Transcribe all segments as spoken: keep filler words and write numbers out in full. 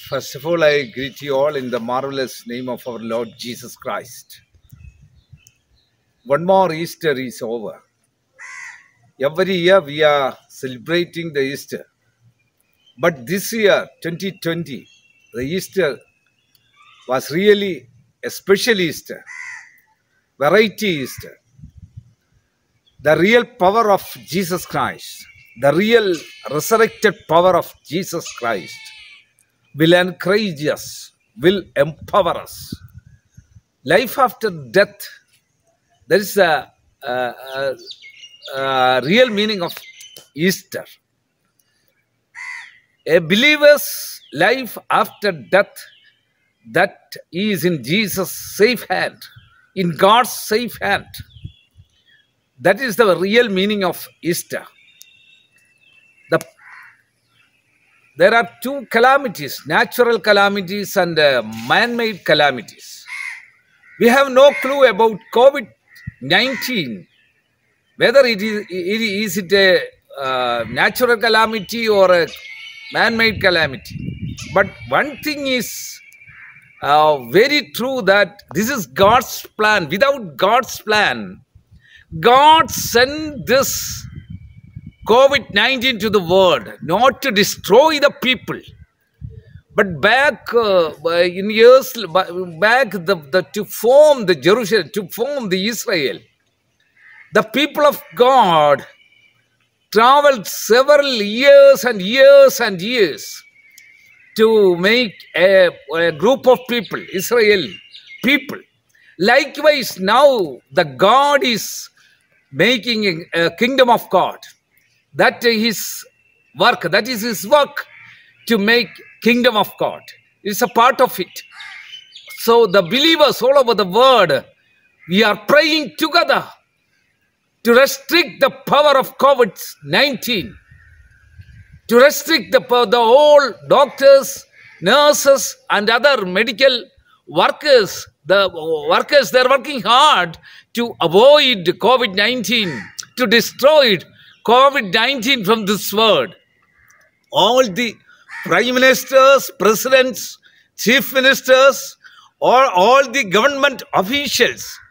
First of all, I greet you all in the marvelous name of our Lord Jesus Christ. One more Easter is over. Every year we are celebrating the Easter. But this year, twenty twenty, the Easter was really a special Easter, variety Easter. The real power of Jesus Christ, the real resurrected power of Jesus Christ will encourage us, will empower us. Life after death, there is a, a, a, a real meaning of Easter. A believer's life after death, that is in Jesus' safe hand, in God's safe hand. That is the real meaning of Easter. The, there are two calamities, natural calamities and uh, man-made calamities. We have no clue about COVID nineteen, whether it is, it is it a uh, natural calamity or a man-made calamity. But one thing is uh, very true, that this is God's plan. Without God's plan, God sent this COVID nineteen to the world not to destroy the people, but back uh, in years back the, the, to form the Jerusalem, to form the Israel. The people of God traveled several years and years and years to make a, a group of people, Israel people. Likewise, now the God is making a, a kingdom of God. That is his work. That is his work, to make kingdom of God. It's a part of it. So the believers all over the world, we are praying together to restrict the power of COVID nineteen, to restrict the, the whole doctors, nurses, and other medical workers. The workers, they're working hard to avoid COVID nineteen, to destroy COVID nineteen from this world. All the prime ministers, presidents, chief ministers, or all the government officials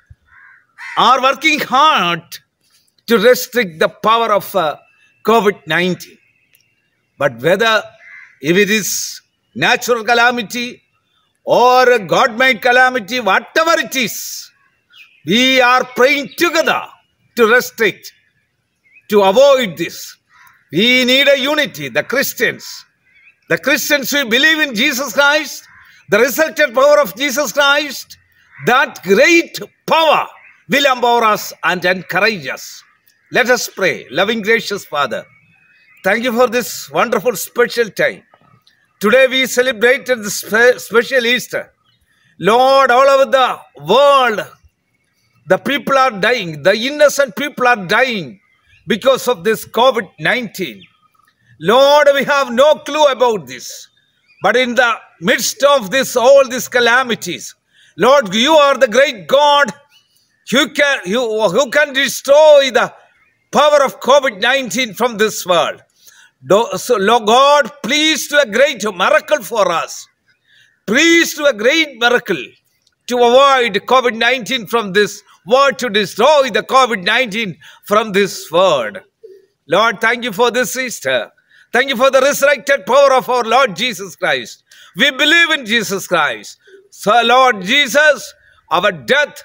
are working hard to restrict the power of uh, COVID nineteen. But whether if it is natural calamity or a God-made calamity, whatever it is, we are praying together to restrict, to avoid this. We need a unity, the Christians. The Christians who believe in Jesus Christ, the resurrected power of Jesus Christ, that great power will empower us and encourage us. Let us pray. Loving, gracious Father, thank you for this wonderful special time. Today we celebrated the spe special Easter. Lord, all over the world, the people are dying. The innocent people are dying because of this COVID nineteen. Lord, we have no clue about this. But in the midst of this, all these calamities, Lord, you are the great God. You can, you, who can destroy the power of COVID nineteen from this world. So, Lord God, please do a great miracle for us. Please do a great miracle to avoid COVID nineteen from this world, to destroy the COVID nineteen from this world. Lord, thank you for this Easter. Thank you for the resurrected power of our Lord Jesus Christ. We believe in Jesus Christ. So, Lord Jesus, our death,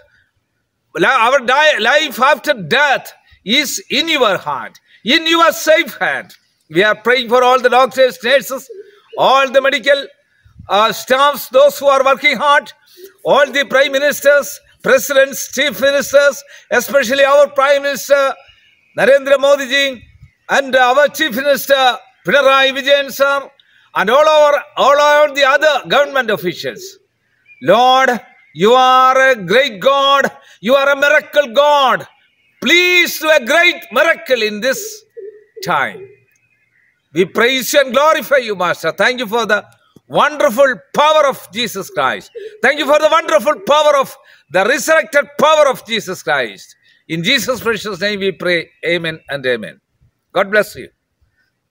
our life after death is in your hand, in your safe hand. We are praying for all the doctors, nurses, all the medical uh, staffs, those who are working hard, all the prime ministers, presidents, chief ministers, especially our prime minister, Narendra Modi ji, and our chief minister, Pinarayi Vijayan sir, and all our, all our the other government officials. Lord, you are a great God. You are a miracle God. Please do a great miracle in this time. We praise you and glorify you, Master. Thank you for the wonderful power of Jesus Christ. Thank you for the wonderful power of the resurrected power of Jesus Christ. In Jesus' precious name we pray. Amen and amen. God bless you.